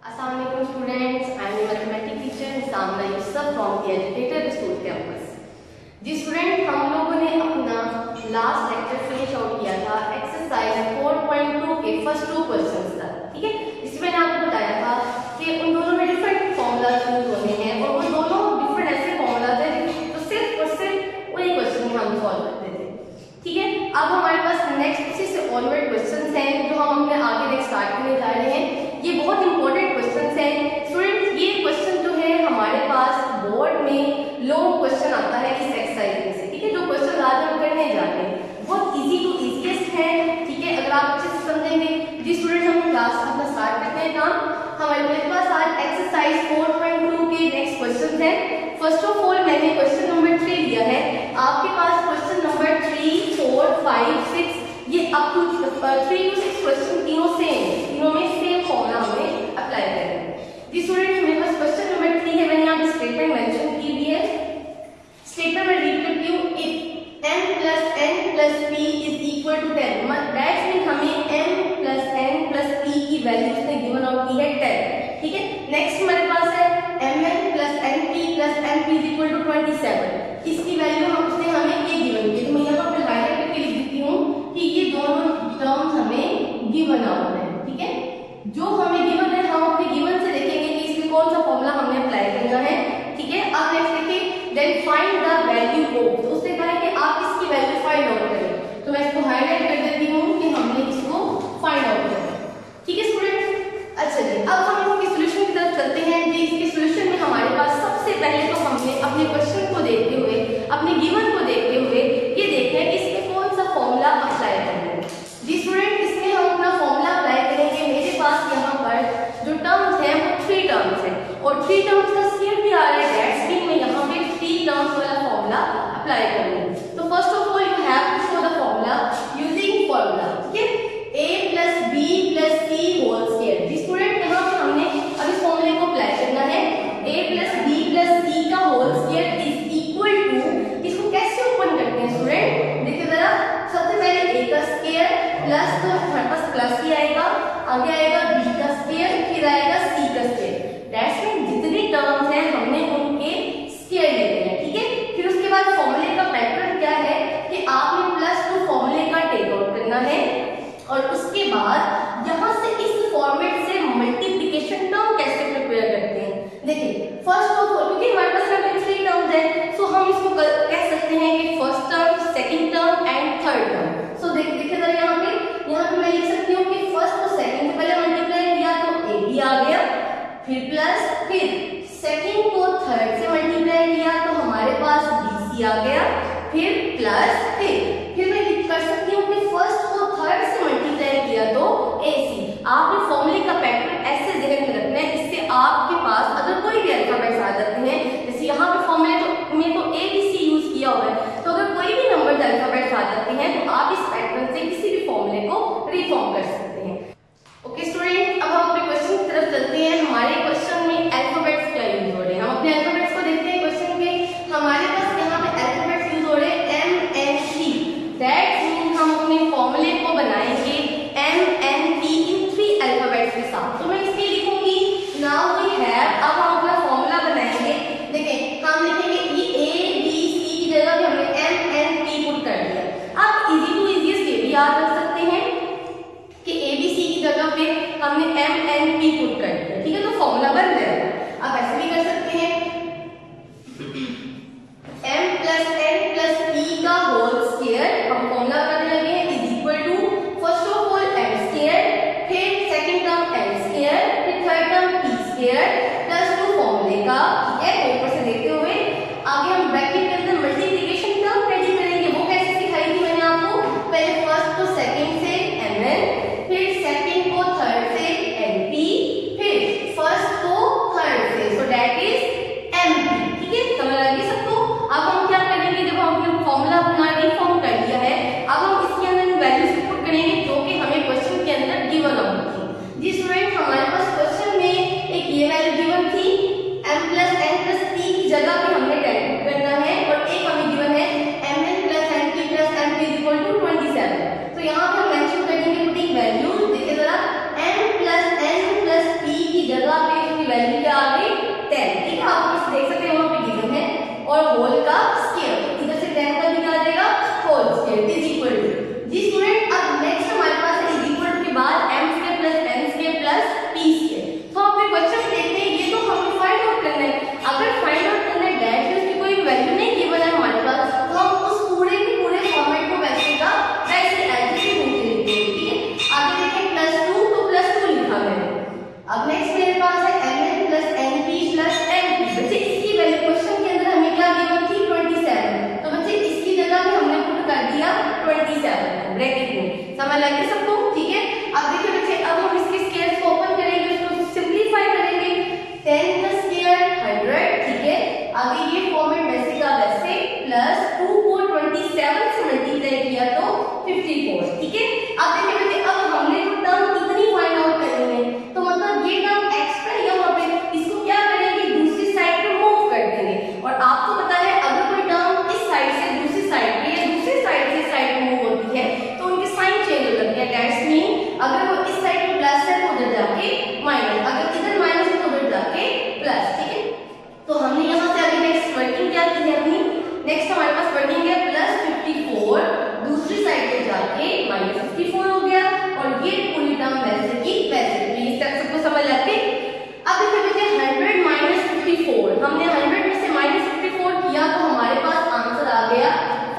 Assalamu alaikum students, I am a mathematics teacher Samna Yusuf from the Educator School campus. जी student, हम लोगों ने अपना last lecture finish out किया था एक्सरसाइज 4.2 के फर्स्ट 2 क्वेश्चंस तक, ठीक है। इसमें मैंने आपको बताया था कि उन दोनों में डिफरेंट फॉर्मूलाज यूज होने हैं और वो दोनों डिफरेंट ऐसे फॉर्मूलाज हैं तो सिर्फ और सिर्फ वही क्वेश्चन हम सॉल्व करते थे, ठीक है। अब हमारे पास नेक्स्ट इसी से ऑनवर्ड क्वेश्चंस हैं जो हम अपने आगे नेक्स्ट स्टार्ट करने जा रहे हैं। ये बहुत इंपॉर्टेंट क्वेश्चंस हैं स्टूडेंट्स। ये क्वेश्चन जो है हमारे पास बोर्ड में लॉन्ग क्वेश्चन आता है इस एक्सरसाइज में से, ठीक है। जो क्वेश्चन आज हम करने जा रहे हैं बहुत इजी टू इजीएस्ट है, ठीक है। अगर आप अच्छे से समझेंगे जी स्टूडेंट, हम क्लास अपना स्टार्ट करते हैं काम। हमारे पास आज एक्सरसाइज 4.2 के नेक्स्ट क्वेश्चन है। फर्स्ट ऑफ ऑल मैंने क्वेश्चन नंबर 3 लिया है, आपके पास क्वेश्चन नंबर 3, 4, 5, 6 ये अप टू 3 to 6 क्वेश्चन तीनों सेम, तीनों में सेम फॉर्मूला हमें अप्लाई करना है। जी स्टूडेंट, मेरे पास क्वेश्चन नंबर 3 है, मैंने यहाँ पे स्टेटमेंट मेंशन की हुई है। स्टेटमेंट में रीड करती हूँ, if m plus n plus p is equal to 10, that's mean हमें m plus n plus p की वैल्यू इसने गिवन आउट की है 10, ठीक है। नेक्स्ट हमारे पास है mn plus np plus np is equal to 27, इसकी वैल्यू हम उसने हमें ये गिवन की है, तो मैं यहाँ पे हाईलाइट करके लिख देती हूँ कि ये दोनों टर्म्स हमें गिवन आउट है, ठीक है। जो हमें गिवन है हम अपने गिवन से देखेंगे कि इसमें कौन सा फॉर्मूला हमने अप्लाई करना है, ठीक है। अब नेक्स्ट देखिए, then find the value of, तो उसने कहा है कि आप इसकी वैल्यू फाइंड आउट करें, तो मैं इसको हाईलाइट कर देती हूँ कि हमने इसको फाइंड आउट करना है, ठीक है स्टूडेंट। अच्छा जी, अब हम इसके सॉल्यूशन की तरफ चलते हैं। जी इसके सॉल्यूशन में हमारे पास सबसे पहले तो हमने अपने क्वेश्चन को देखते हुए, अपने गिवन को देखते हुए ये देखना है कि इसमें कौन सा फॉर्मूला अप्लाई करना है। जी स्टूडेंट, इसमें हम अपना फॉर्मूला अप्लाई करेंगे। मेरे पास यहाँ पर जो टर्म्स हैं वो 3 टर्म्स हैं और 3 टर्म्स का स्क्वायर भी आ रहा है, दैट्स मीन मैं यहाँ पे 3 टर्म्स वाला फॉर्मूला अप्लाई करूंगी। तो first of all you have to show the formula using formula, ठीक है, a plus b plus c whole square. जी स्टूडेंट, यहाँ पे हमने अब इस फॉर्मूले को अप्लाई करना है, a plus b plus c का whole square is equal to, इसको कैसे ओपन करते हैं स्टूडेंट, देखिए जरा। सबसे पहले a का स्क्वायर प्लस, तो हमारे पास प्लस ही आएगा, आगे आएगा b का स्क्वायर, फिर आएगा c का स्क्वायर, दैट्स मीन जितनी टर्म्स हैं हमने उनके स्क्वायर लेते हैं, ठीक है। फिर उसके बाद फॉर्मूले का पैटर्न क्या है कि आपने प्लस टू फॉर्मूले का टेक आउट करना है और उसके बाद यहाँ से इस फॉर्मेट से मल्टीप्लिकेशन टर्म कैसे प्रिपेयर करते हैं। देखिए फर्स्ट ऑफ ऑल, क्योंकि हमारे पास यहाँ पे 3 टर्म्स है, सो हम इसको कह सकते हैं कि first term, second term and third term. So देखिए जरा यहाँ पे मैं लिख सकती हूँ कि फर्स्ट और सेकंड से पहले मल्टीप्लाई किया तो a b आ गया, फिर प्लस, फिर सेकंड को थर्ड से मल्टीप्लाई किया तो हमारे पास bc आ गया, फिर प्लस, फिर मैं कर सकती हूँ कि फर्स्ट को थर्ड से मल्टीप्लाई किया तो ac। आपने फॉर्मूले का पैटर्न ऐसे जहन में रखना है, इससे आपके पास अगर कोई भी अल्फाबेट्स आ जाते हैं, जैसे यहाँ पे फॉर्मूले में तो a b c यूज किया हुआ है, तो अगर कोई भी नंबर अल्फाबेट्स आ जाते हैं तो आप इस पैटर्न से किसी भी फॉर्मूले को रिफॉर्म कर सकते हैं। ओके स्टूडेंट, अब हम अपने क्वेश्चन की तरफ चलते हैं। हमारे क्वेश्चन में अल्फाबेट्स क्या यूज हो रहे हैं, हम अपने अल्फाबेट्स को देखते हैं। क्वेश्चन के हमारे पास यहाँ पे अल्फाबेट्स यूज हो रहे हैं m n p, that's mean हम अपने फॉर्मूले को बनाएंगे m n p इन 3 अल्फाबेट्स के साथ। तो मैं इसलिए लिखूंगी नाउ वी हैव, अब हम अपना फॉर्मूला बनाएंगे। देखें हम लिखेंगे a b c की जगह पे हमने m n p पुट कर दिया। अब इजी टू इजीएस्ट ये भी याद रख सकते हैं कि a b c की जगह पे हमने m n p पुट कर दिया, ठीक है, तो फॉर्मूला बन जाएगा। अब ऐसे भी कर सकते हैं m plus n plus p का होल स्क्वायर, हम फॉर्मूला बनाने लगे हैं, is equal to first of all m square, फिर सेकंड टर्म n स्क्वायर, फिर third term p square plus 2 फॉर्मूले का, ठीक है, ऊपर से देते हुए आगे हम ब्रैकेट के अंदर मल्टीप्लिकेशन टर्म रेडी करेंगे। वो कैसे सिखाई थी मैंने आपको, पहले फर्स्ट को सेकंड से mn, फिर सेकंड को थर्ड से np, फिर फर्स्ट को थर्ड से, सो दैट इज mp, ठीक है, समझ आ गई सबको। अब हम क्या करेंगे, जब हम अपना फॉर्मूला अपना रिफॉर्म कर लिया है, अब हम इसके अंदर वैल्यूज पुट करेंगे जो कि हमें क्वेश्चन के अंदर गिवन आउट थी। जी स्टूडेंट, हमारे पास क्वेश्चन में एक ये वैल्यू गिवन थी m plus n plus और होल का स्क्वायर, तो इधर से 10 का भी क्या आ जाएगा whole square is equal to. जी स्टूडेंट, अब नेक्स्ट हमारे पास है इज इक्वल टू के बाद m square plus n square plus p square. तो आप एक क्वेश्चन देखते हैं, ये तो हमें फाइंड आउट करना है। अगर फाइंड आउट करना है डायरेक्टली उसकी कोई वैल्यू नहीं गिवन है हमारे पास, तो हम उस पूरे के पूरे फॉर्मेट को वैसे का वैसे एज इट इज नीचे लिखते हैं। ठीक है, आगे देखें +2 तो +2 लिखा मैंने। अब नेक्स्ट मेरे पास है mn plus np plus mp। बच्चे इसकी वैल्यू क्वेश्चन के अंदर हमें क्या गिवन थी 27, तो बच्चे इसकी जगह पे हमने पुट कर दिया 27 ब्रैकेट में। समझ लगे सबको? ठीक है, अब देखिए बच्चे, अब हम इसके स्क्वायर्स को ओपन करेंगे, उसको सिंपलीफाई करेंगे। 10 का स्क्वायर 100, ठीक है, आगे ये फॉर्मेट वैसे का वैसे प्लस 2 को 27 से मल्टीप्लाई किया तो 54। ठीक है, अब देखिए बच्चे, अब हमने जो टर्म कितनी फाइंड आउट करनी है, तो मतलब ये टर्म एक्स्ट्रा यहाँ पे इसको क्या करेंगे दूसरी साइड पे मूव कर देंगे। और आपको पता है अगर कोई टर्म इस साइड से दूसरी साइड पे या दूसरी साइड से साइड मूव होती है तो उनके साइन चेंज हो जाते हैं। दैट्स मीन अगर वो इस साइड पे प्लस है तो उधर जाके माइनस, अगर इधर माइनस है तो उधर जाके प्लस। ठीक है, तो हमने यहाँ से आगे नेक्स्ट वर्किंग क्या की है अपनी, नेक्स्ट हमारे पास वर्किंग है +54, दूसरी साइड पे जाके -54 हो गया और ये पूरी टर्म वैसे की वैसे। प्लीज तक सबको समझ आते? अब देखिए बच्चे 100 माइनस 54, हमने 100 में से -54 किया तो हमारे पास आंसर आ गया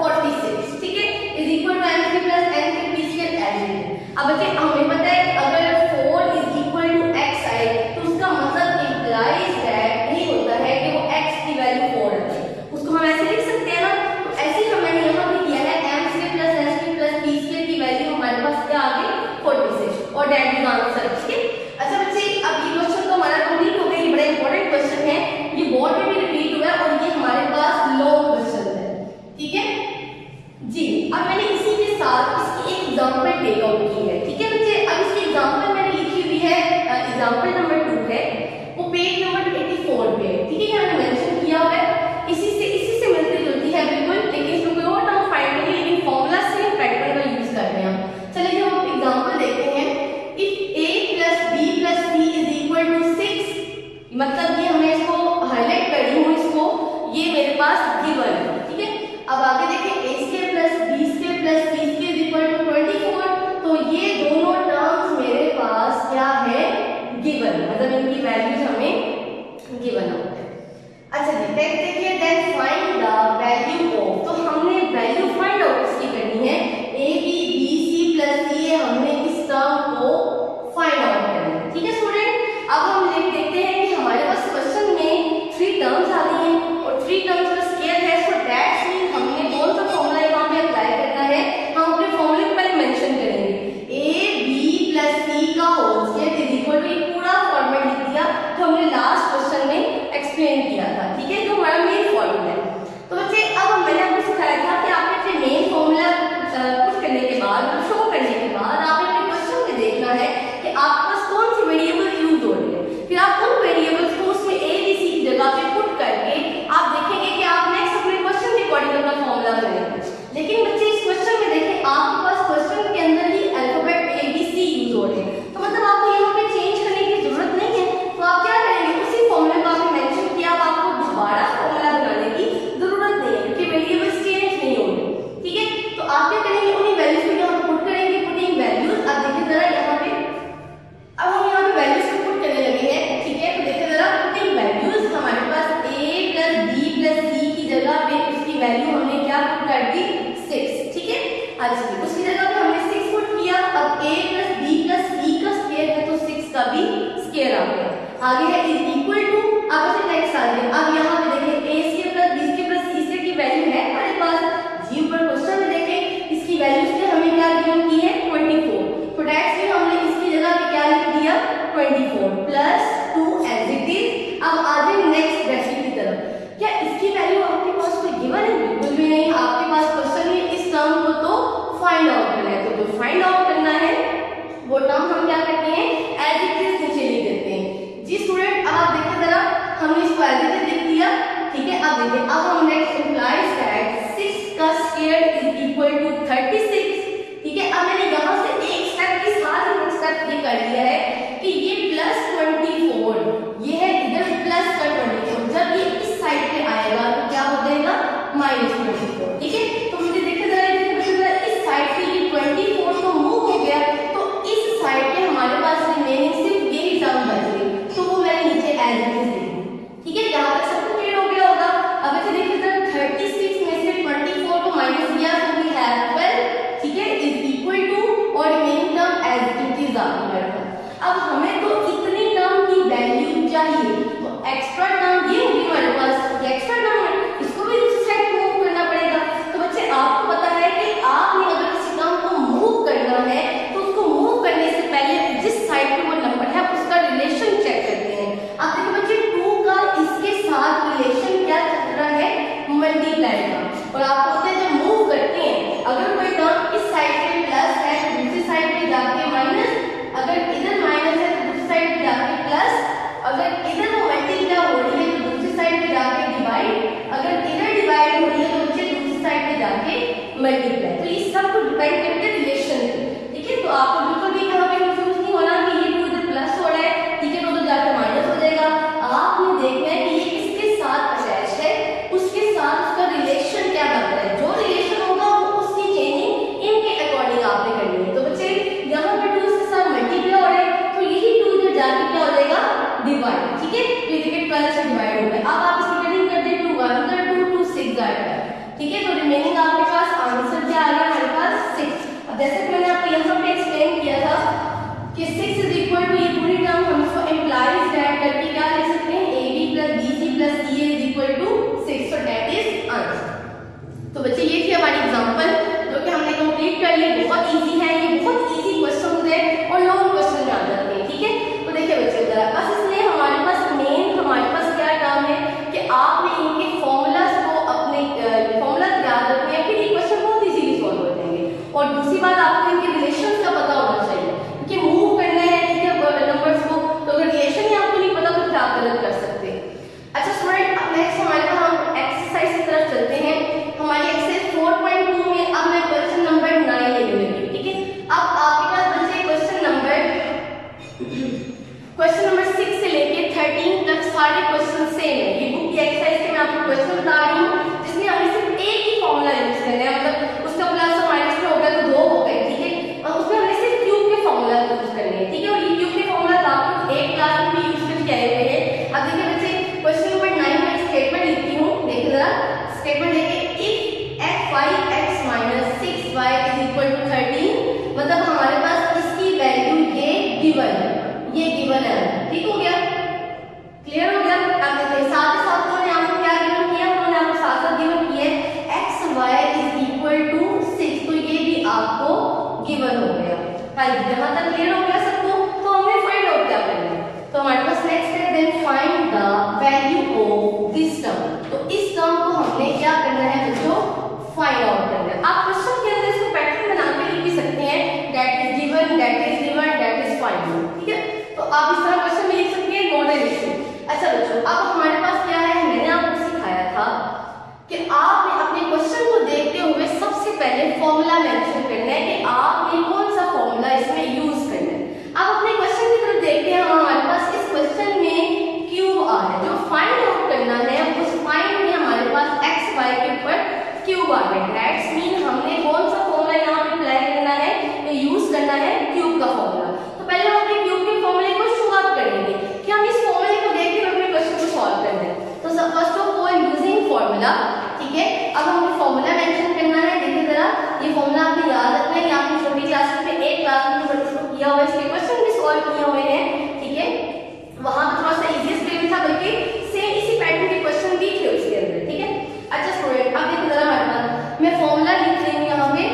46। ठीक है, is equal to m plus n के p स्क्वायर एज। अब बच्चे हमें पता है कि अगर 4 इज इक्वल टू x आए तो उसका मतलब इंप्लाइज दैट नहीं होता है कि वो x की वैल्यू 4 है, उसको हम ऐसे लिख सकते हैं ना। तो ऐसे ही हमने यहाँ पे किया है m square plus n square plus p square की वैल्यू हमारे पास क्या आ गई 46 और दैट इज आंसर। ठीक है, अच्छा बच्चे, अब ये क्वेश्चन तो हमारा कंप्लीट हो गया, ये बड़ा इंपॉर्टेंट क्वेश्चन है, ये बोर्ड में भी रिपीट हुआ है और ये हमारे पास लॉन्ग क्वेश्चन है। ठीक है जी, अब मैंने इसी के साथ इसकी एक एग्जांपल टेक आउट की है। ठीक है बच्चे, अब इसकी एग्जांपल मैंने लिखी हुई है, एग्जांपल नंबर 2 है, वो पेज नंबर 84 पे है। ठीक है, ये मैंने मेंशन किया हुआ है, इसी से मिलती जुलती है बिल्कुल, लेकिन इसमें कोई और टर्म फाइंड नहीं, लेकिन फॉर्मूला सेम पैटर्न का यूज करते हैं हम। चलिए हम एग्जांपल देखते हैं। If a plus b plus c is equal to 6, मतलब ये हमने इसको हाईलाइट कर दी हूँ, इसको ये मेरे पास गिवन है। ठीक है, अब आगे देखें a square plus b square plus c square is equal to 24, तो ये दोनों टर्म्स मेरे पास क्या है गिवन, मतलब इनकी वैल्यूज हमें गिवन होता है। अच्छा जी, नेक्स्ट देखिए, then find the value of, तो हमने वैल्यू फाइंड आउट इसकी करनी है a b b c plus c, हमने इस टर्म को फाइंड आउट करना है। ठीक है स्टूडेंट, अब हम देखते हैं कि हमारे पास क्वेश्चन में 3 टर्म्स आ रही हैं और 3 टर्म्स का स्क्वायर है, सो दैट्स मीन हमने कौन सा फॉर्मूला यहाँ पे अप्लाई करना है, हम अपने फॉर्मूले को पहले मेंशन करेंगे। a b प्लस c का whole square is equal to, ये पूरा फॉर्मूला लिख दिया तो हमने लास्ट क्वेश्चन में एक्सप्लेन किया था। ठीक है, जो हमारा मेन फॉर्मूला है। तो बच्चे, अब मैंने आपको सिखाया था कि आपने अपने मेन फॉर्मूला पुट करने के बाद, शो करने के बाद आपने अपने क्वेश्चन में देखना है कि आपके पास कौन सी वेरिएबल यूज हो रही है, फिर आप उन वेरिएबल्स को उसमें a b c की जगह पे पुट करके आप देखेंगे कि आप नेक्स्ट अपने क्वेश्चन के अकॉर्डिंग अपना फॉर्मूला बनाएंगे। लेकिन बच्चे इस क्वेश्चन में देखें, आपके पास क्वेश्चन के अंदर ही alphabet a b c use हो रहे हैं, तो मतलब आपको यहाँ पे चेंज करने की जरूरत नहीं है। तो आप क्या करेंगे, उसी फॉर्मूले को आपने मेंशन किया, अब आपको दोबारा फॉर्मूला बनाने की जरूरत नहीं है क्योंकि वेरिएबल्स चेंज नहीं हो रहे। ठीक है, तो आप क्या करेंगे, उन्हीं वैल्यूज को यहाँ पुट करेंगे, पुटिंग वैल्यूज। अब देखिए जरा यहाँ पे, अब हम यहाँ पे वैल्यूज को पुट करने लगे हैं। ठीक है, तो देखिए जरा पुटिंग वैल्यूज, हमारे पास a plus b plus c की जगह पे उसकी वैल्यू हमने क्या पुट कर दी 6। ठीक है, अच्छा उसकी जगह पे हमने 6 पुट किया। अब a plus b plus c का स्क्वायर है तो 6 का भी स्क्वायर आ गया। आगे है इज इक्वल टू, अब से नेक्स्ट आ गया, अब यहाँ पे देखें a square plus b square plus c square की वैल्यू है हमारे पास जी, ऊपर क्वेश्चन में देखें इसकी वैल्यू से हमें क्या गिवन की है 24, तो दैट्स मीन हमने इसकी जगह पे क्या लिख दिया 24 प्लस 2 एज इट इज। अब आ जाए नेक्स्ट ब्रैकेट की तरफ, क्या इसकी वैल्यू आपके पास कोई गिवन है? बिल्कुल भी नहीं, आपके पास क्वेश्चन में इस टर्म को तो फाइंड आउट करना है, तो जो फाइंड आउट करना है वो टर्म हम क्या करते हैं एज इट इज नीचे लिख देते हैं। जी स्टूडेंट, अब आप देखिए जरा, हमने इसको एज इट इज लिख दिया। ठीक है, अब देखिए, अब हम नेक्स्ट इंप्लाइज दैट 6 का स्क्वायर इज इक्वल टू 36। ठीक है, अब मैंने यहाँ से एक स्टेप के साथ एक स्टेप ये कर लिया है कि ये +24, ये है इधर +24, जब ये इस साइड पे आएगा तो क्या होता है जैसे कि मैंने आपको यहाँ पे एक्सप्लेन किया था कि 6 इज इक्वल टू, ये पूरी टर्म हम इसको इम्प्लाइज दैट करके क्या लिख सकते हैं, AB plus BC plus CA is equal to 6, so that is answer. तो बच्चे ये थी हमारी एग्जांपल जो कि हमने कंप्लीट कर ली। बहुत इजी है, ये बहुत इजी क्वेश्चन होते हैं और लॉन्ग क्वेश्चन में आ जाते हैं, ठीक है। तो देखिए बच्चे जरा, बस इसलिए हमारे पास क्या काम है कि आपने इनके फॉर्मूलाज को अपने फॉर्मूलाज याद रखने हैं, फिर ये क्वेश्चन बहुत इजीली सॉल्व हो जाएंगे। और दूसरी बात, आपको इनके रिलेशंस का पता होना चाहिए कि मूव करना है, ठीक है, नंबर्स को, तो अगर रिलेशन ही आपको नहीं पता तो फिर आप गलत कर सकते हैं। अच्छा स्टूडेंट, अब नेक्स्ट हमारे पास हम एक्सरसाइज की तरफ चलते हैं। हमारी एक्सरसाइज 4.2 में अब मैं क्वेश्चन नंबर 9 लेने लगी, ठीक है। अब आपके पास बच्चे क्वेश्चन नंबर 6 से लेके 13 तक सारे क्वेश्चन सेम है। ये बुक की एक्सरसाइज के मैं आपको क्वेश्चन बता रही हूँ जिसमें हमें सिर्फ एक ही फॉर्मूला यूज करना है, मतलब उसका प्लस और माइनस में हो गया तो 2 हो गए, ठीक है। और उसमें हमें सिर्फ क्यूब के फॉर्मूला यूज करने हैं, ठीक है। और ये क्यूब के फॉर्मूला आपको एक क्लास में भी यूज करके आए हुए हैं। अब देखिए बच्चे, क्वेश्चन नंबर 9 में स्टेटमेंट लिखती हूँ, देखिए जरा स्टेटमेंट देखिए, if f5x - 6y is equal to 13, मतलब हमारे पास इसकी वैल्यू ये गिवन है, ठीक हो गया, क्लियर हो गया। अब देखिए साथ ही साथ उन्होंने आपको क्या गिवन किया, उन्होंने आपको साथ साथ गिवन किया xy इज इक्वल टू 6, तो ये भी आपको गिवन हो गया। हाँ, यहाँ तक क्लियर हो गया सबको। तो हमें फाइंड आउट क्या करना है, तो हमारे पास नेक्स्ट है then find the value of this term. तो इस टर्म को हमने क्या करना है बच्चों, फाइंड आउट करना है। आप क्वेश्चन के अंदर इसको पैटर्न बना के लिख भी सकते हैं, that is given, that is find, ठीक है। तो आप इस तरह क्वेश्चन में लिख सकते हैं, नॉट एन इशू। अच्छा बच्चों, अब हमारे पास क्या है, मैंने आपको सिखाया था कि आपने अपने क्वेश्चन को देखते हुए सबसे पहले फॉर्मूला मेंशन करना है कि आपने कौन सा फॉर्मूला इसमें यूज करना है। अब अपने क्वेश्चन की तरफ देखते हैं, हमारे पास इस क्वेश्चन में क्यूब आ है, जो फाइंड आउट करना है उस फाइंड में हमारे पास एक्स वाई के ऊपर क्यूब आ गया। दैट्स मीन हमने कौन सा फॉर्मूला यहाँ पे अप्लाई करना है, यूज करना है क्यूब का फॉर्मूला। तो पहले हम अपने क्यूब के फॉर्मूले को शुरुआत करेंगे कि हम इस फॉर्मूले को देख के अपने क्वेश्चन को सॉल्व करना है। तो first of all using formula, ठीक है। अब हमें फॉर्मूला मेंशन करना है, देखिए जरा ये फॉर्मूला आपने याद रखना है, आपने छोटी क्लासेस में एक क्लास में इसको किया हुआ है, इसके क्वेश्चन भी सॉल्व किए हुए हैं, ठीक है। वहां पर थोड़ा सा इजीएस्ट वे था, बल्कि सेम इसी पैटर्न के क्वेश्चन भी थे उसके अंदर, ठीक है। अच्छा स्टूडेंट, अब देखो जरा हमारे पास मैं फॉर्मूला लिख रही हूँ यहाँ पे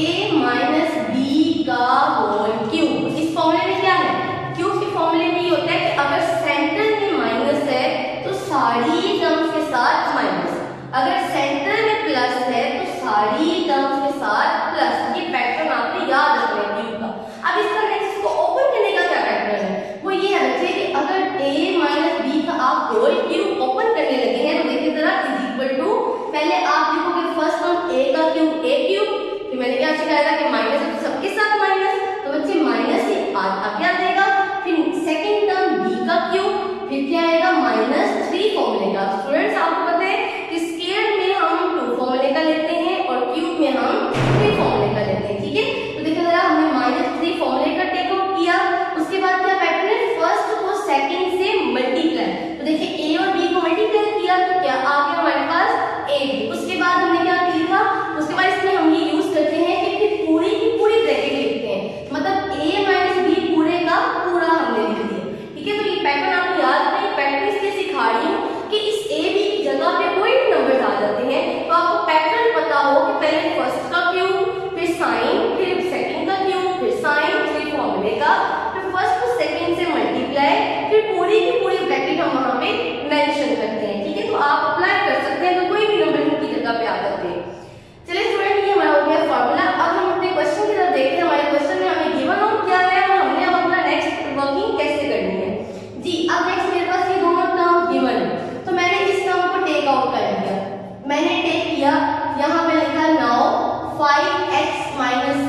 a - b का होल क्यूब। इस फॉर्मूले में क्या है, क्यूब के फॉर्मूले में ये होता है कि अगर सेंटर में माइनस है तो सारी टर्म्स के साथ माइनस, अगर सेंटर में प्लस है तो सारी टर्म्स के साथ प्लस। ये पैटर्न आपने याद रखना है क्यूब का। अब इसका नेक्स्ट को ओपन करने का क्या पैटर्न है, वो ये है बच्चे कि अगर a - b का आप होल क्यूब ओपन करने लगे हैं तो देखिए जरा इज इक्वल टू, पहले आप देखोगे फर्स्ट टर्म a का क्यूब a क्यूब, फिर मैंने क्या सिखाया था कि माइनस है तो सबके साथ माइनस, तो बच्चे माइनस से आगे आ जाएगा। फिर सेकंड टर्म b का क्यूब, फिर क्या आएगा -3 फॉर्मूले का। स्टूडेंट्स आपको पता है कि स्क्वायर में हम 2 फॉर्मूले का लेते हैं और क्यूब में हम 3 फॉर्मूले का लेते हैं, ठीक है। तो देखिए जरा हमने -3 फॉर्मूले का टेक आउट किया, उसके बाद क्या पैटर्न है, फर्स्ट को सेकंड से मल्टीप्लाई। तो देखिए a और b को मल्टीप्लाई किया तो क्या आ गया हमारे पास a। उसके बाद हमने क्या लिखा, उसके बाद इसमें हम ये यूज करते हैं कि फिर पूरी की पूरी ब्रैकेट लिखते हैं, मतलब a - b पूरे का पूरा हमने लिख दिया, ठीक है। तो ये पैटर्न आपको याद रखना है, पैटर्न इसलिए सिखा रही हूँ कि इस a b की जगह पे कोई भी नंबर आ जाते हैं तो आपको पैटर्न पता हो कि पहले फर्स्ट का क्यूब, फिर साइन, फिर सेकंड का क्यूब, फिर साइन, फिर फॉर्मूले का, फिर फर्स्ट को सेकंड से मल्टीप्लाई, फिर पूरी की पूरी ब्रैकेट हम वहां पे मेंशन करते हैं, ठीक है। तो आप अप्लाई कर सकते हैं, तो कोई भी नंबर इनकी जगह पे आ सकते हैं। चलिए स्टूडेंट, ये हमारा हो गया फॉर्मूला। अब हम अपने क्वेश्चन की तरफ देखते हैं, हमारे क्वेश्चन में हमें गिवन आउट क्या है और हमने अब अपना नेक्स्ट वर्किंग कैसे करनी है जी। अब नेक्स्ट मेरे पास ये दोनों टर्म गिवन है, तो मैंने इस टर्म को टेक आउट कर दिया। मैंने टेक किया, यहाँ पे लिखा नाउ 5x -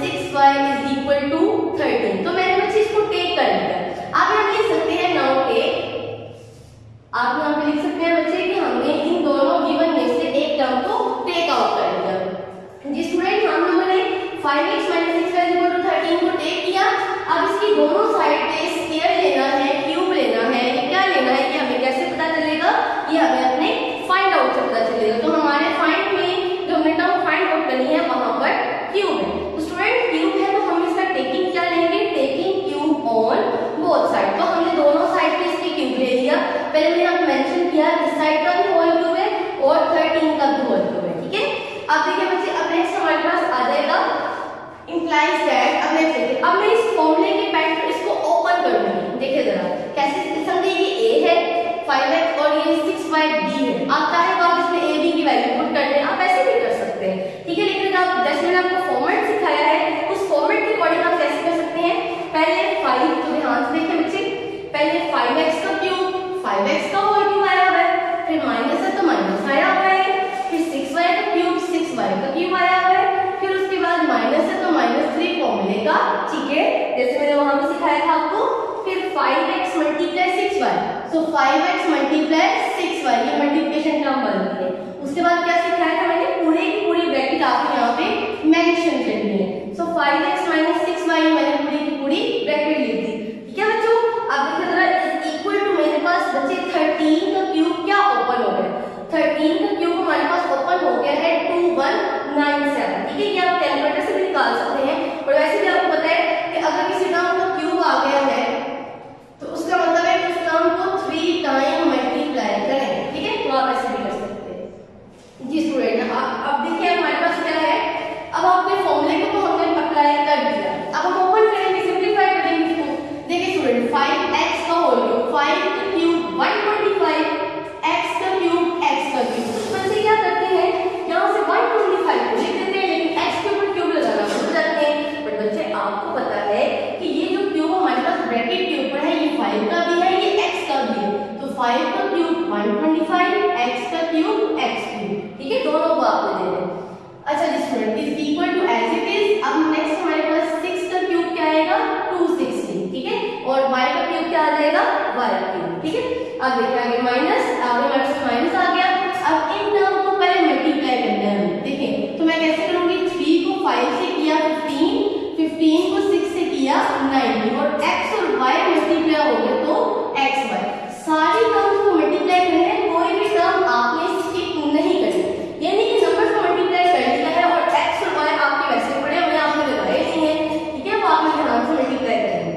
5x का होल क्यूब आया हुआ है, फिर माइनस है तो माइनस आया हुआ है, फिर 6y का क्यूब 6y का क्यूब आया हुआ है, फिर उसके बाद माइनस है तो -3 फॉर्मूले का, ठीक है, जैसे मैंने वहां पे सिखाया था आपको। फिर 5x मल्टीप्लाई 6y, सो 5x मल्टीप्लाई 6y, ये मल्टीप्लिकेशन टर्म बनती है। उसके बाद क्या सिखाया था मैंने, पूरे की पूरी ब्रैकेट आपको यहाँ पे मेंशन करनी है। सो 5x माइनस 6y मैंने पूरी की पूरी ब्रैकेट लिख दी, ठीक है बच्चों। अब देखिए जरा इक्वल टू मेरे पास बचे 13 का क्यूब क्या ओपन हो गया, 13 का क्यूब हमारे पास ओपन हो गया है 2197, ठीक है, ये आप कैलकुलेटर से भी निकाल सकते हैं। और वैसे भी आपको पता है कि अगर किसी टर्म का क्यूब आ गया है तो उसका मतलब है कि उस टर्म को 3 टाइम मल्टीप्लाई करें, ठीक है, तो आप ऐसे भी कर सकते हैं। जी स्टूडेंट, अब देखिए हमारे पास क्या है, अब आपके फॉर्मूले को तो हमने अप्लाई कर दिया, अब हम ओपन करेंगे, सिंपलीफाई करेंगे इसको। देखिए स्टूडेंट 5x का होल क्यूब, 5 का क्यूब 125, x का क्यूब x का क्यूब, तो ऐसे क्या करते हैं यहाँ से 125 को लिख देते हैं, लेकिन x के ऊपर क्यूब लगाना भूल जाते हैं। बट बच्चे आपको पता है कि ये जो क्यूब हमारे पास ब्रैकेट के ऊपर है ये 5 का भी है, ये x का भी है, तो 5 का क्यूब 125, x का क्यूब x क्यूब, ठीक है, दोनों को आपको दे दें। अच्छा जी student, is equal to as it is. अब नेक्स्ट हमारे पास 6 का क्यूब क्या आएगा 260, ठीक है, और y का क्यूब क्या आ जाएगा y क्यूब, ठीक है। अब देखिए आगे माइनस, आगे हमारे पास माइनस आ गया। अब इन टर्म को पहले मल्टीप्लाई करना है हमें, देखिए तो मैं कैसे करूंगी, 3 को 5 से किया 15, 15 को 6 से किया 90, और x और y मल्टीप्लाई हो गए तो xy, सारी टर्म्स को मल्टीप्लाई करना है, कोई भी टर्म आपने स्किप नहीं करनी, यानी कि नंबर्स को मल्टीप्लाई कर दिया है और x और y आपके वैसे पड़े हमने आपने लगाए नहीं है, ठीक है, वो आपने ध्यान से मल्टीप्लाई करेंगे।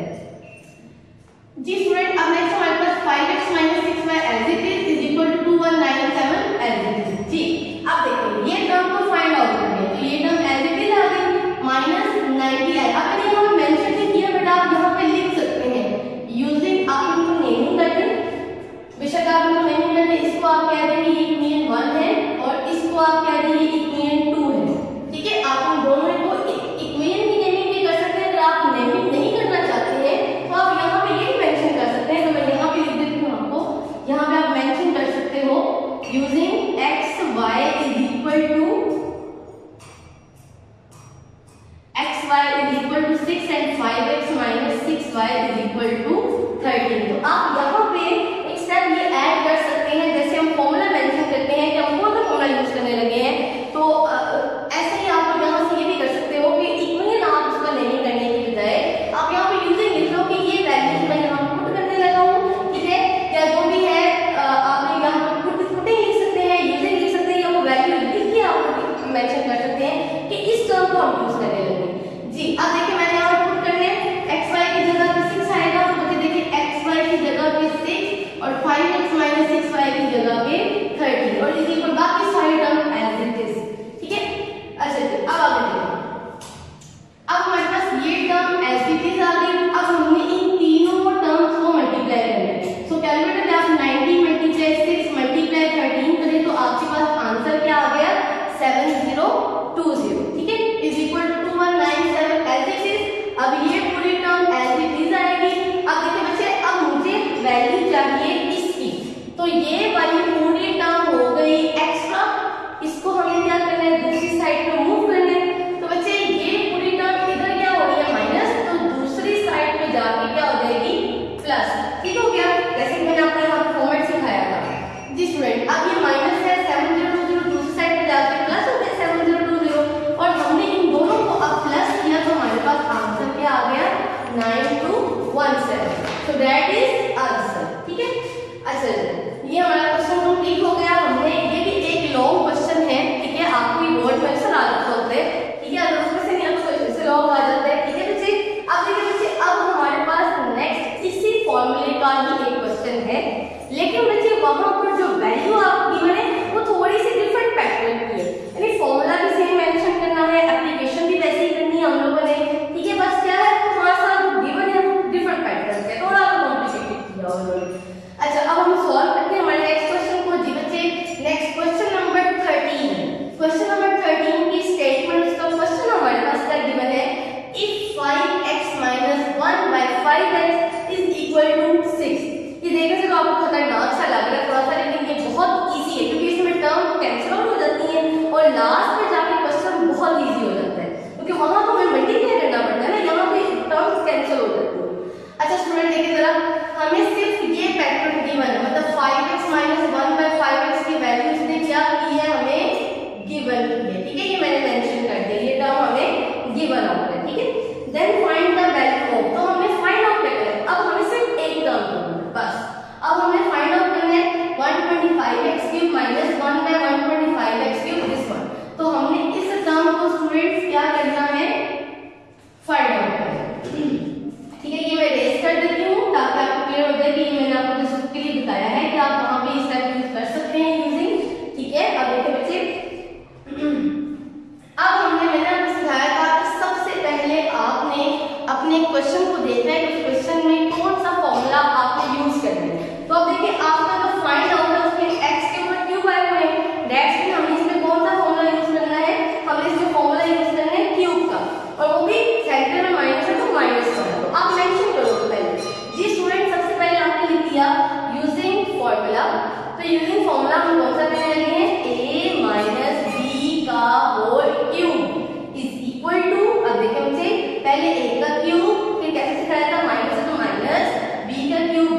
जी स्टूडेंट, अब नेक्स्ट हमारे पास 5x minus 6y as it is equal to 2197 as it is। जी अब देखिए ये टर्म को फाइंड आउट करना है, तो ये टर्म as it is आ गई -90 है। अब मैंने यहाँ मेंशन नहीं किया, बट आप यहाँ पे लिख सकते हैं यूजिंग, आप इनको नेमिंग कर दें, बेशक आप इनको नेमिंग कर दें, इसको आप कह देंगे ये इक्वेशन 1 है और इसको आप कह देंगे इक्वेशन 2 है, ठीक है। आप उन दोनों को इक्वेशन की नेमिंग भी कर सकते हैं, अगर आप नेमिंग नहीं करना चाहते हैं तो आप यहाँ पे ये मेंशन कर सकते हैं, तो मैं यहाँ पे लिख देती हूँ आपको, यहाँ पे आप मेंशन कर सकते हो using x y is equal to 6 and 5x minus 6y is equal to 13। तो आप यहाँ पे एक स्टेप ये ऐड कर सकते हैं, जैसे हम फॉर्मूला मेंशन करते हैं कि हम कौन सा फॉर्मूला यूज करने लगे हैं, तो ऐसे ही आप यहाँ से ये भी कर सकते हो कि इक्वेशन आप उसका नेमिंग करने की बजाय आप यहाँ पे यूजिंग लिख लो कि ये वैल्यूज मैं यहाँ पे पुट करने लगा हूँ, ठीक है, या जो भी है आप यहाँ पे पुटिंग लिख सकते हैं, यूजिंग लिख सकते हैं, या वो वैल्यू लिख के आप मेंशन कर सकते हैं कि इस टर्म को हम यूज करने लगे। जी अब देखिए मैंने यहाँ पुट करने xy की जगह पे 6 आएगा, तो बच्चे देखिए xy की जगह पे 6 और 5x minus 6y की जगह पे 13 और इसी पर बाकी सारे टर्म एज इट इज, ठीक है। अच्छा अब आगे देखिए, अब हमारे पास ये टर्म एज इट इज आ गई। अब हमने इन तीनों टर्म्स को मल्टीप्लाई करना है, सो कैलकुलेटर में आप 90 मल्टीप्लाई 6 मल्टीप्लाई 13 करें तो आपके पास आंसर क्या आ गया 7020, ठीक है, is equal to 2197 as it is. अब ये पूरी टर्म एज इट इज आएगी। अब देखिए बच्चे, अब मुझे वैल्यू चाहिए इसकी, तो ये वाली पूरी टर्म हो गई एक्स्ट्रा, इसको हमें क्या करना है दूसरी साइड पे मूव करना है। तो बच्चे ये पूरी टर्म इधर क्या हो रही है माइनस, तो दूसरी साइड पे जाके क्या हो जाएगी प्लस, ठीक हो गया, जैसे कि मैंने आपको यहाँ फॉर्मेट सिखाया था। जी स्टूडेंट, अब ये माइनस है 7020, दूसरी साइड पे जाके प्लस हो गया 7020, और हमने इन दोनों को अब प्लस किया तो हमारे पास आंसर क्या आ गया 9217, so that is आंसर, ठीक है। अच्छा ये हमारा क्वेश्चन कंप्लीट हो गया। हमने ये भी एक लॉन्ग क्वेश्चन है, ठीक है, आपको ये बोर्ड में अक्सर आ जाता होता है, ठीक है, अगर उसमें से नहीं आपको क्वेश्चन से लॉन्ग आ जाता है, ठीक है बच्चे। अब देखिए बच्चे, अब हमारे पास नेक्स्ट इसी फॉर्मूले का ही एक क्वेश्चन है, लेकिन बच्चे वहां पर जो वैल्यू आपको गिवन है वो थोड़ी सी डिफरेंट पैटर्न की है, यानी फॉर्मूला भी सेम मेंशन करना है, एप्लीकेशन भी वैसे ही करनी है हम लोगों ने, ठीक है, बस क्या है थोड़ा सा गिवन है वो डिफरेंट पैटर्न है, थोड़ा कॉम्प्लिकेटेड किया उन्होंने। अच्छा अब हम सॉल्व करते हैं हमारे नेक्स्ट क्वेश्चन को। जी बच्चे, next question number 13, question number 13 की स्टेटमेंट, उसका क्वेश्चन हमारे पास क्या गिवन है, if 5x minus 1 by 5x is equal to 6। ये देखने से तो आपको खतरनाक लास्ट में जाके क्वेश्चन बहुत इजी हो जाता है, क्योंकि वहां तो हमें मल्टीप्लाई करना पड़ता है ना, यहाँ पे टर्म्स कैंसिल हो जाती है। अच्छा स्टूडेंट देखिए जरा, हमें सिर्फ ये पैटर्न गिवन है, मतलब 5x - 1/5x की वैल्यू इसने क्या की है, हमें गिवन की है, ठीक है, ये मैंने मेंशन कर दिया, ये टर्म हमें गिवन आउट है, ठीक है। Then find the value of, तो हमने फाइंड आउट करना है, अब हमें सिर्फ एक टर्म करना है बस। अब हमें फाइंड आउट करना है 125x³ - 1/125x³ दिस वन। तो हमने इस टर्म को स्टूडेंट्स क्या करना है, फाइंड आउट करना है, ठीक है। ये मैं रेस कर देती हूँ ताकि आपको क्लियर हो जाए कि मैंने आपको जिस के लिए बताया है कि आप वहां पे इस टाइप यूज कर सकते हैं यूजिंग, ठीक है। अब देखिए बच्चे, अब मैंने आपको सिखाया था कि सबसे पहले आपने अपने क्वेश्चन को देखना है कि उस क्वेश्चन में कौन सा फॉर्मूला आपने यूज करना है। तो अब देखिए आपका जो फाइंड आउट है उसमें x के ऊपर क्यूब आए हुए हैं, दैट्स मीन हमें इसमें कौन सा फॉर्मूला यूज करना है, हमें इसमें फॉर्मूला यूज करना है क्यूब का, और वो भी सेंटर में माइनस है तो माइनस का। तो आप मेंशन करो पहले जी स्टूडेंट, सबसे पहले आपने लिख दिया यूजिंग फॉर्मूला। तो यूजिंग फॉर्मूला हम कौन सा करने लगे हैं, a - b का whole cube is equal to, अब देखिए मुझे पहले a का क्यूब, फिर कैसे सिखाया था, माइनस है तो माइनस, b का क्यूब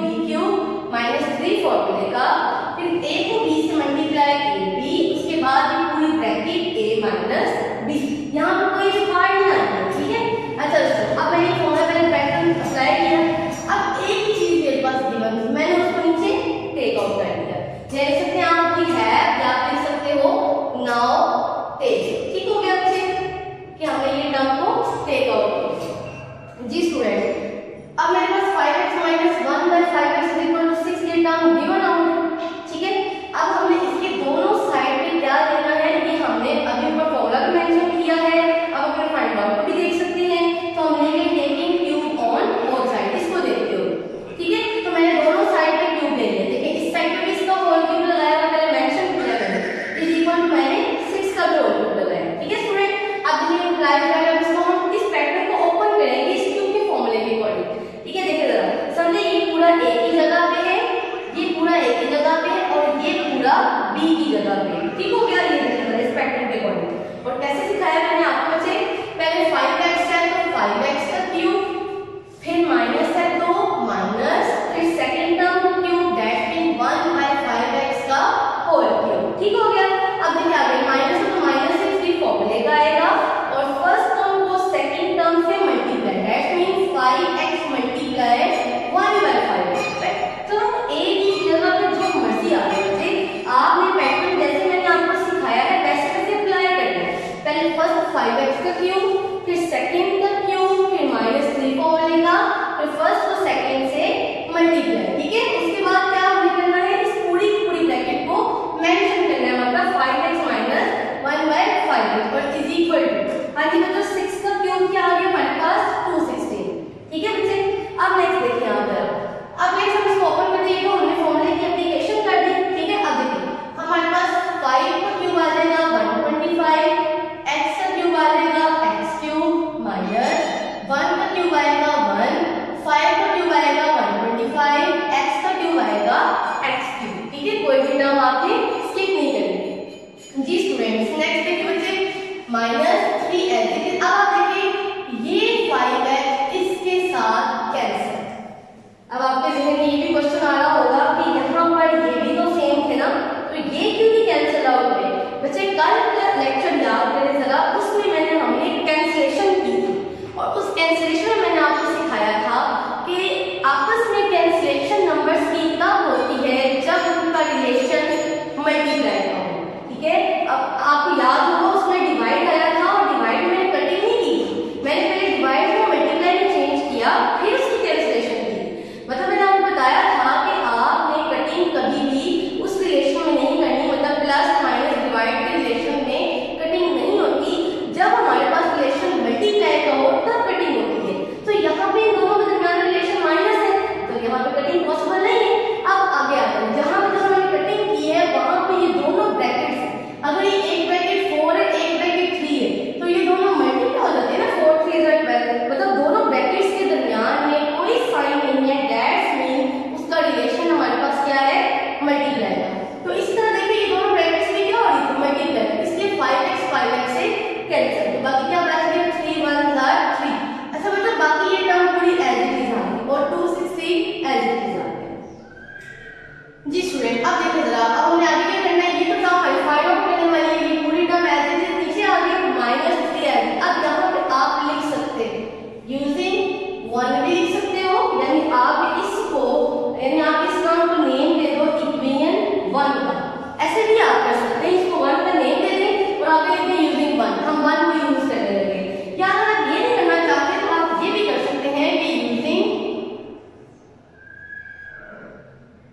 -3 फॉर्मूले का, फिर a को b से मल्टीप्लाई ab, उसके बाद ये पूरी ब्रैकेट a - b, यहाँ पर कोई पार्ट नहीं आता, ठीक है। अच्छा अब मैंने फॉर्मूला पहले पैटर्न अप्लाई किया, अब एक ही चीज मेरे पास गिवन थी, मैंने उसको नीचे टेक आउट कर दिया, या लिख सकते हैं आप कोई है, या आप लिख सकते हो नाउ टेक, ठीक हो गया बच्चे कि हमने ये टर्म को टेक आउट किया जी स्टूडेंट। अब मेरे पास 5x - 1/5x = 6 ये टर्म गिवन आउट है, ठीक है। अब हमने इसके दोनों साइड पे क्या देना है, ये हमने अभी ऊपर फॉर्मूला भी मेंशन किया है, अब अपने फाइंड आउट को भी देख सकते हैं। तो हम लेंगे taking cube on both side, इसको देखते हो, ठीक है। तो मैंने दोनों साइड पे क्यूब ले लिया, देखिए इस साइड पे भी इसका होल क्यूब लगाया हुआ, मैंने मेंशन किया है इज इक्वल टू मैंने 6 का होल क्यूब लगाया, ठीक है स्टूडेंट। अब देखिए अप्लाई करें, अब इसको हम इस पैटर्न को ओपन करेंगे इस क्यूब के फॉर्मूले के अकॉर्डिंग, ठीक है। देखिए जरा समझे, ये पूरा a की जगह पे है, ये पूरा a की जगह पे है, और ये पूरा b की जगह पे, ठीक हो गया। ये देखिए इस पैटर्न के अकॉर्डिंग, और कैसे सिखाया मैंने आपको बच्चे, पहले 5x है तो 5x का क्यूब, फिर माइनस है तो माइनस, फिर second term cube that mean 1/5x का होल क्यूब, ठीक हो गया। अब देखिए आगे माइनस है तो माइनस से 3 फॉर्मूले का आएगा, और फर्स्ट टर्म को सेकंड टर्म से multiply, that mean 5x multiply 1/5x। तो a की जगह पे जो मर्जी आ जाए, आपने पैटर्न जैसे मैंने आपको सिखाया है वैसे वैसे अप्लाई करना है। पहले फर्स्ट 5x का क्यूब, फिर सेकंड का क्यूब, फिर -3 फॉर्मूले का, फिर फर्स्ट को सेकंड से मल्टीप्लाई, ठीक है। उसके बाद क्या हमें करना है, इस पूरी ब्रैकेट को मेंशन करना है, मतलब 5x - 1/5x और इज इक्वल टू, हाँ जी बच्चों 6 का क्यूब क्या आ गया हमारे पास 216, ठीक है बच्चे। अब नेक्स्ट देखिए यहाँ पर, अब नेक्स्ट हम इसको ओपन कर देंगे, हमने फॉर्मूले की एप्लीकेशन कर दी, ठीक है। अब देखिए हमारे पास 5 का क्यूब आ जाएगा 125, x का क्यूब आ जाएगा x³ - 1 का क्यूब आएगा 1, 5 का क्यूब आएगा 125, x का क्यूब आएगा x³, ठीक है। कोई भी टर्म आपने स्किप नहीं करनी जी स्टूडेंट्स। नेक्स्ट देखिए बच्चे -3x, देखिए अब आप देखिए ये 5x इसके साथ कैंसिल। अब आपके जहन में ये भी क्वेश्चन आ रहा होगा कि यहाँ पर ये भी तो सेम थे ना, तो ये क्यों नहीं कैंसिल आउट हुए बच्चे। कल का लेक्चर याद करें जरा, उसमें हमने कैंसिलेशन की थी, और उस कैंसिलेशन में मैंने आपको सिखाया था कि आपस में कैंसिलेशन नंबर्स की तब होती है जब उनका relation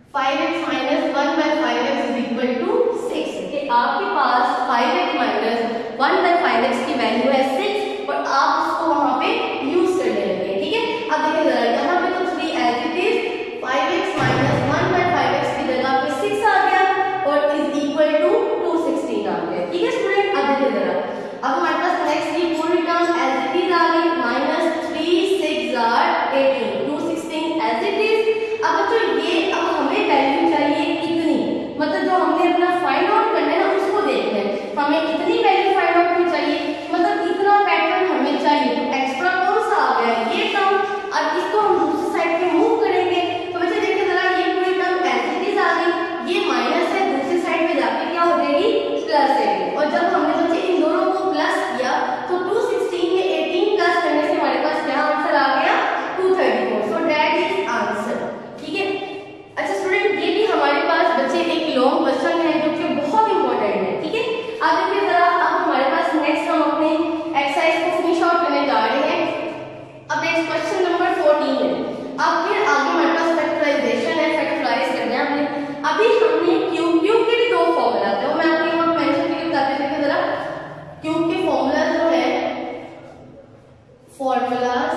5x minus 1 by 5x is equal to 6 कि आपके पास 5x माइनस 1 बाय 5x की वैल्यू है 6 और आप उसको वहां पे यूज कर लेंगे, ठीक है। अब देखिए जरा यहाँ पे तो 3 as it is 5x minus 1 by 5x की जगह पे 6 आ गया और इज इक्वल टू 216 आ गया, ठीक है स्टूडेंट। अब देखिए जरा अब हमारे पास नेक्स्ट ये पूरी टर्म एज इट इज आ गई minus 3 6 are 18 216 as it is. अब बच्चों ये अब हमें वैल्यू चाहिए इतनी, मतलब जो हमने अपना फाइंड आउट करना है ना उसको देखना है, हमें इतनी वैल्यू फाइंड आउट करनी चाहिए, मतलब इतना पैटर्न हमें चाहिए। तो एक्स्ट्रा कौन सा आ गया है ये टर्म, अब इसको हम दूसरी साइड पे मूव करेंगे तो बच्चे देखिए जरा ये पूरी टर्म एज इट इज आ गई, ये माइनस है दूसरी साइड पे जाके क्या हो जाएगी प्लस है। और जब हमने बच्चे इन दोनों को प्लस किया तो 216 में 18 प्लस करने से हमारे पास क्या आंसर आ गया 234। सो दैट इज आंसर, ठीक है। अच्छा स्टूडेंट ये भी हमारे पास बच्चे एक लॉन्ग क्वेश्चन है जो कि बहुत इंपॉर्टेंट है, ठीक है। अब देखिए जरा अब हमारे पास नेक्स्ट हम अपने एक्सरसाइज को फिनिश आउट करने जा रहे हैं। अब नेक्स्ट क्वेश्चन नंबर 14 है। अब फिर आगे हमारे पास फैक्टराइजेशन है, फैक्टराइज करना है हमने। अभी हमने क्यूब के भी दो फॉर्मूला थे, मैं आपको यहाँ मेंशन करके बताते देखिए जरा क्यूब के फॉर्मूला जो है फॉर्मूलाज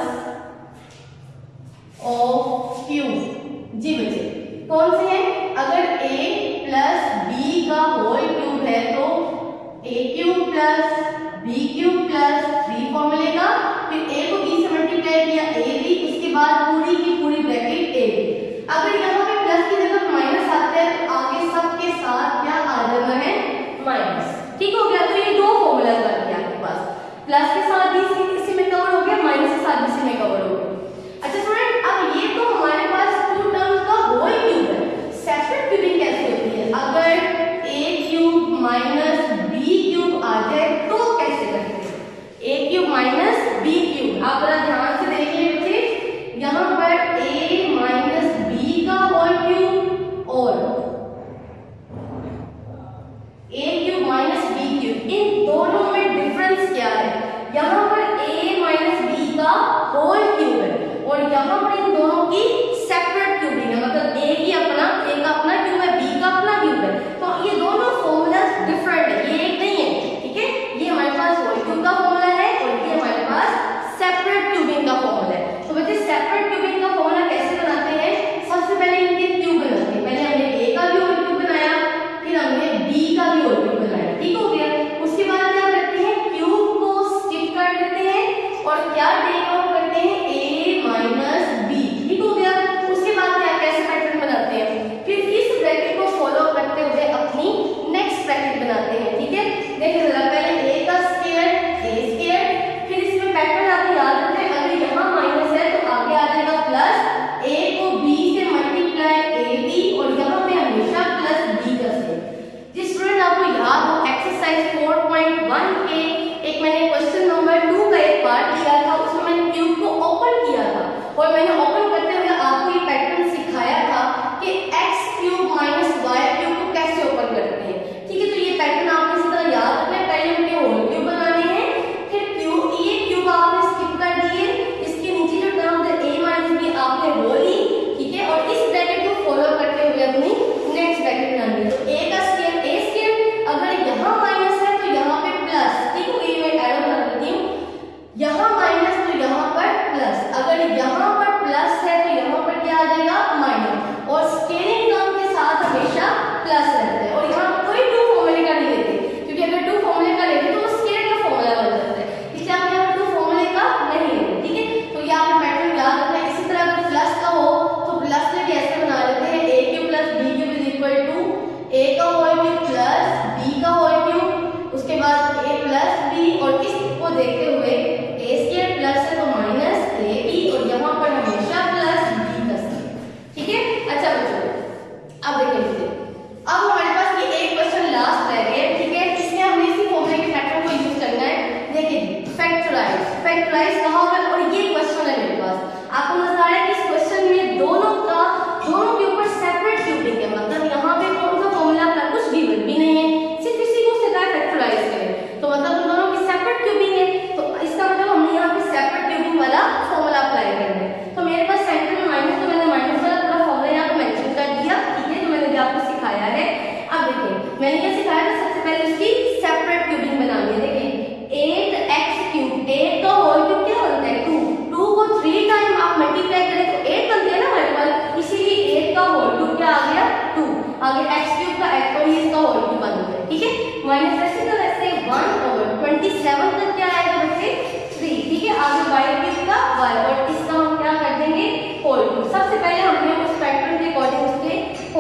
ऑफ क्यूब जी बच्चे कौन से हैं, अगर a प्लस बी का होल क्यूब है तो a cube plus B cube plus 3 फॉर्मूले का, फिर a को b से मल्टीप्लाई किया ab, उसके बाद पूरी की पूरी ब्रैकेट ab। अगर यहाँ पे प्लस की जगह माइनस आता है तो आगे सबके साथ क्या आ जाना है माइनस, ठीक हो गया। तो ये दो फॉर्मूला बन गया आपके पास, प्लस के साथ भी इसी में कवर हो गया, माइनस के साथ भी इसी में कवर हो गया। अच्छा स्टूडेंट अब ये तो हमारे पास टू टर्म्स का होल क्यूब है, सेपरेट क्यूबिंग कैसे होती है, अगर a cube minus b cube आ जाए तो कैसे करते हैं, a cube minus b cube. आप जरा ध्यान से देख लीजिए यहाँ पर a माइनस b का होल क्यूब और a cube minus b cube, इन दोनों में डिफरेंस क्या है,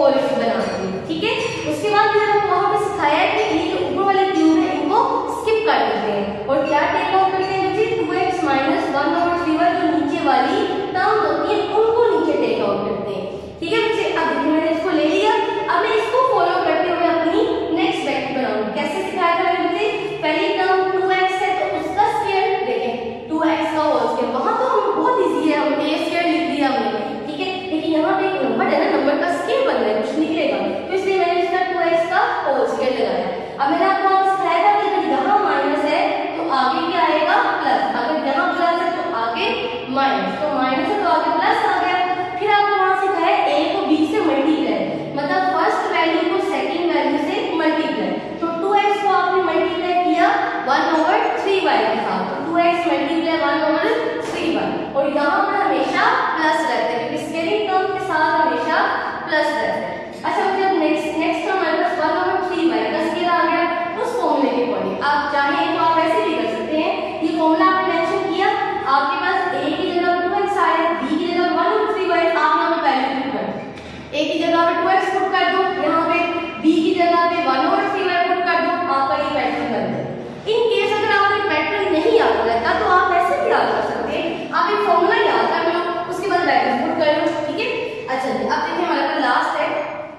होल बना दिए, ठीक है। उसके बाद मैंने आपको वहां पे सिखाया है कि ये जो ऊपर वाले क्यूब है इनको स्किप कर देते हैं और क्या टेक आउट करते हैं बच्चे, 2x माइनस 1/3y जो नीचे वाली टर्म होती है उनको नीचे टेक आउट करते हैं, ठीक है बच्चे। अब देखिए मैंने इसको ले लिया, अब मैं इसको फॉलो करते हुए अपनी नेक्स्ट ब्रैकेट बनाऊंगी। कैसे सिखाया था मैंने बच्चे, पहली टर्म 2x है तो उसका स्क्वायर, देखें 2x का होल स्क्वायर, वहां तो हम बहुत इजी है, हम a स्क्वायर लिख दिया हमने, ठीक है। लेकिन यहाँ पे एक नंबर है ना, नंबर का स्क्वायर बन रहा है, कुछ निकलेगा, तो इसलिए मैंने इसका 2x का होल स्क्वायर लगाया। अब मैंने आपको सिखाया था कि अगर यहाँ माइनस है तो आगे क्या आएगा प्लस, अगर यहाँ प्लस है तो आगे माइनस, तो माइनस है तो आगे प्लस आ गया। फिर आपको वहां सिखाया a को b से मल्टीप्लाई, मतलब फर्स्ट वैल्यू को सेकंड वैल्यू से मल्टीप्लाई, तो 2x को आपने मल्टीप्लाई किया 1/3y के साथ, तो 2x मल्टीप्लाई 1/3y, और यहाँ पर हमेशा प्लस रहता है क्योंकि स्केलिंग टर्म के साथ हमेशा प्लस रहता है। अच्छा जब नेक्स्ट टर्म हमारे पास 1/3y का स्केल आ गया, उस फॉर्मूले के अकॉर्डिंग आप चाहें तो आप ऐसे भी कर सकते हैं, ये फॉर्मूला आपने मेंशन किया, आपके पास a की जगह 2x आया, b की जगह 1/3y, आप यहाँ पे वैल्यू पुट कर दो, a की जगह पे 2x पुट कर दो, यहाँ पे b की जगह पे 1/3y पुट कर दो, आपका ये पैटर्न बन जाए। इन केस अगर आपको पैटर्न नहीं याद रहता तो आप ऐसे भी याद कर सकते हैं, आप एक फॉर्मूला याद कर लो, उसके बाद वैल्यू पुट कर लो, ठीक है। अच्छा जी अब देखिए हमारे पास लास्ट है,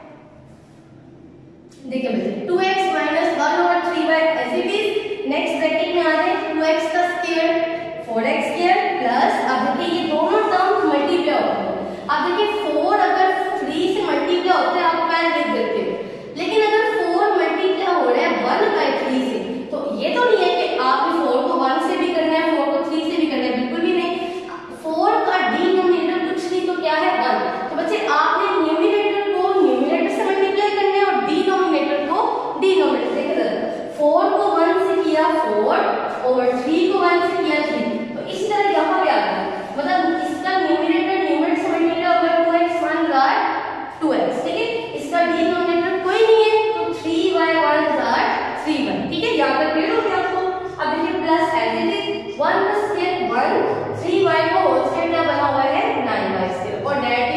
देखिए बच्चे 2x माइनस 1/3y ऐसे भी नेक्स्ट ब्रैकेट में आ जाए 2x का स्क्वायर 4x स्क्वायर प्लस, अब देखिए ये दोनों टर्म्स मल्टीप्लाई होते हैं। अब देखिए 4 अगर 3 से मल्टीप्लाई होते हैं आप पहले लिख देते हो, लेकिन अगर 4 मल्टीप्लाई हो रहा है 1/3 से, तो ये तो नहीं है कि आपने 4 को 1 से भी करना है 4 को 3 से भी करना है, बिल्कुल भी नहीं। 4 का डिनोमिनेटर कुछ नहीं तो क्या है 1, तो बच्चे आपने न्यूमरेटर को न्यूमरेटर से मल्टीप्लाई करना है और डिनोमिनेटर को डिनोमिनेटर से करना है। 4 को 1 से किया 4 और 3 को 1 से किया 3, तो इसी तरह यहाँ पे आ गया, मतलब इसका न्यूमरेटर न्यूमरेटर से मल्टीप्लाई होगा 2x 1 2x, ठीक है। इसका डिनोमिनेटर कोई नहीं है तो 3y 1 3y, ठीक है, यहाँ पर क्लियर हो गया आपको। अब देखिए प्लस एज इट इज 1 का स्क्वायर 1, 3y का होल स्क्वायर क्या बना हुआ है 9y स्क्वायर, और डायरेक्ट